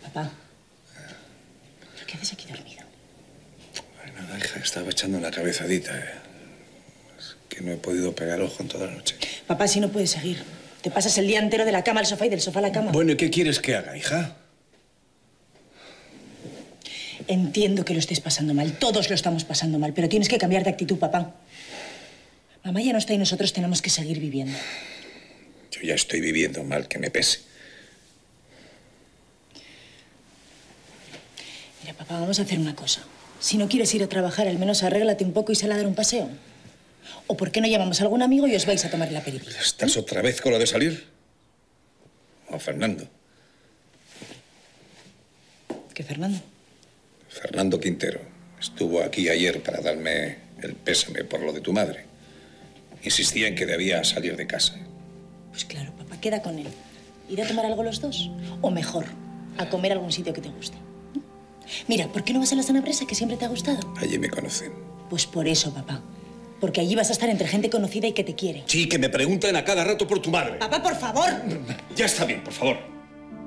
Papá, ¿pero qué haces aquí dormido? Nada, hija, estaba echando una cabezadita. Es que no he podido pegar ojo en toda la noche. Papá, si no puedes seguir. Te pasas el día entero de la cama al sofá y del sofá a la cama. Bueno, ¿y qué quieres que haga, hija? Entiendo que lo estés pasando mal. Todos lo estamos pasando mal. Pero tienes que cambiar de actitud, papá. Mamá ya no está y nosotros tenemos que seguir viviendo. Yo ya estoy viviendo mal, que me pese. Mira, papá, vamos a hacer una cosa. Si no quieres ir a trabajar, al menos arréglate un poco y sal a dar un paseo. ¿O por qué no llamamos a algún amigo y os vais a tomar el aperitivo? ¿Estás otra vez con lo de salir? ¿O Fernando? ¿Qué Fernando? Fernando Quintero. Estuvo aquí ayer para darme el pésame por lo de tu madre. Insistía en que debía salir de casa. Pues claro, papá, queda con él. ¿Ir a tomar algo los dos? O mejor, a comer a algún sitio que te guste. Mira, ¿por qué no vas a la Sana Presa, que siempre te ha gustado? Allí me conocen. Pues por eso, papá. Porque allí vas a estar entre gente conocida y que te quiere. Sí, que me preguntan a cada rato por tu madre. Papá, por favor. Ya está bien, por favor.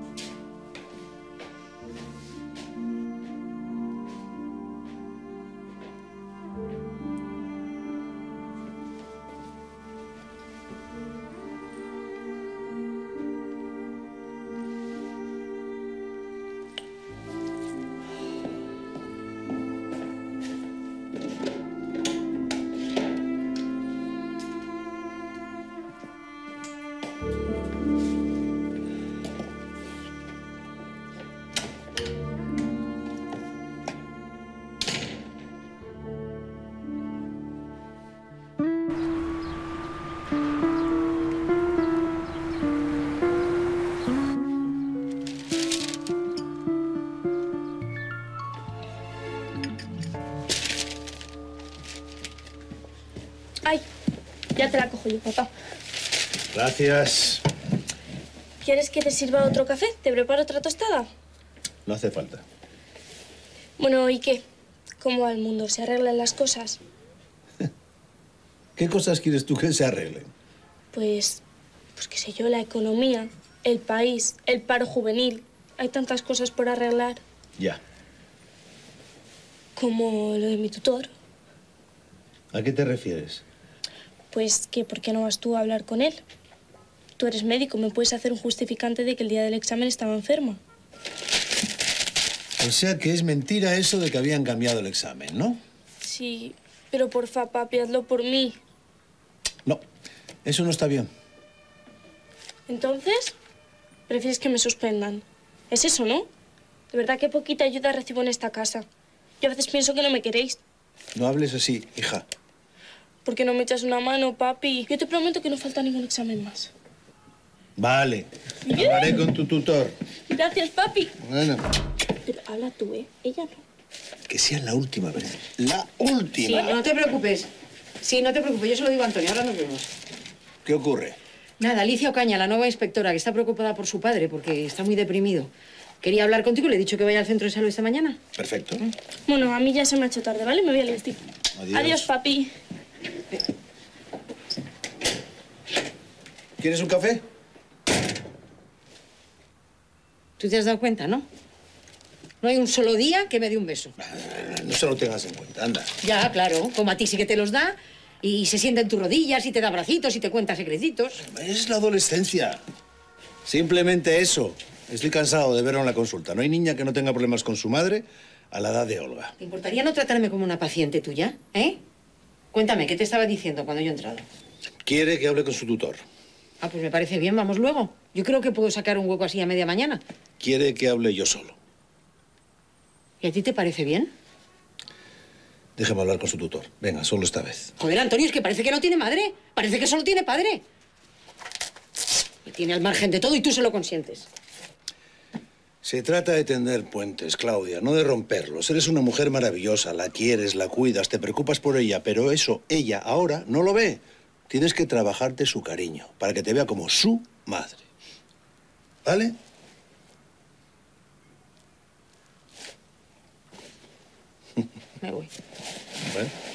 Ay, ya te la cojo yo, papá. Gracias. ¿Quieres que te sirva otro café? ¿Te preparo otra tostada? No hace falta. Bueno, ¿y qué? ¿Cómo va el mundo? ¿Se arreglan las cosas? ¿Qué cosas quieres tú que se arreglen? Pues qué sé yo, la economía, el país, el paro juvenil. Hay tantas cosas por arreglar. Ya. Como lo de mi tutor. ¿A qué te refieres? Pues que, ¿por qué no vas tú a hablar con él? Tú eres médico, me puedes hacer un justificante de que el día del examen estaba enferma. O sea que es mentira eso de que habían cambiado el examen, ¿no? Sí, pero porfa, papi, hazlo por mí. No, eso no está bien. Entonces, prefieres que me suspendan. Es eso, ¿no? De verdad, qué poquita ayuda recibo en esta casa. Yo a veces pienso que no me queréis. No hables así, hija. ¿Por qué no me echas una mano, papi? Yo te prometo que no falta ningún examen más. Vale, hablaré con tu tutor. Gracias, papi. Bueno. Pero habla tú, ¿eh? Ella no. Que sea la última vez. ¡La última! Sí, no te preocupes. Sí, no te preocupes. Yo se lo digo a Antonio. Ahora nos vemos. ¿Qué ocurre? Nada, Alicia Ocaña, la nueva inspectora, que está preocupada por su padre porque está muy deprimido. Quería hablar contigo, le he dicho que vaya al centro de salud esta mañana. Perfecto. Bueno, a mí ya se me ha hecho tarde, ¿vale? Me voy al vestir. Adiós. Adiós, papi. ¿Quieres un café? ¿Tú te has dado cuenta, no? No hay un solo día que me dé un beso. No se lo tengas en cuenta, anda. Ya, claro, como a ti sí que te los da y se sienta en tus rodillas y te da abracitos y te cuenta secretitos. Es la adolescencia. Simplemente eso. Estoy cansado de verlo en la consulta. No hay niña que no tenga problemas con su madre a la edad de Olga. ¿Te importaría no tratarme como una paciente tuya, eh? Cuéntame, ¿qué te estaba diciendo cuando yo he entrado? Quiere que hable con su tutor. Ah, pues me parece bien, vamos luego. Yo creo que puedo sacar un hueco así a media mañana. Quiere que hable yo solo. ¿Y a ti te parece bien? Déjeme hablar con su tutor. Venga, solo esta vez. Joder, Antonio, es que parece que no tiene madre. Parece que solo tiene padre. Me tiene al margen de todo y tú se lo consientes. Se trata de tender puentes, Claudia, no de romperlos. Eres una mujer maravillosa, la quieres, la cuidas, te preocupas por ella, pero eso, ella ahora no lo ve. Tienes que trabajarte su cariño para que te vea como su madre. ¿Vale? Me voy. Bueno.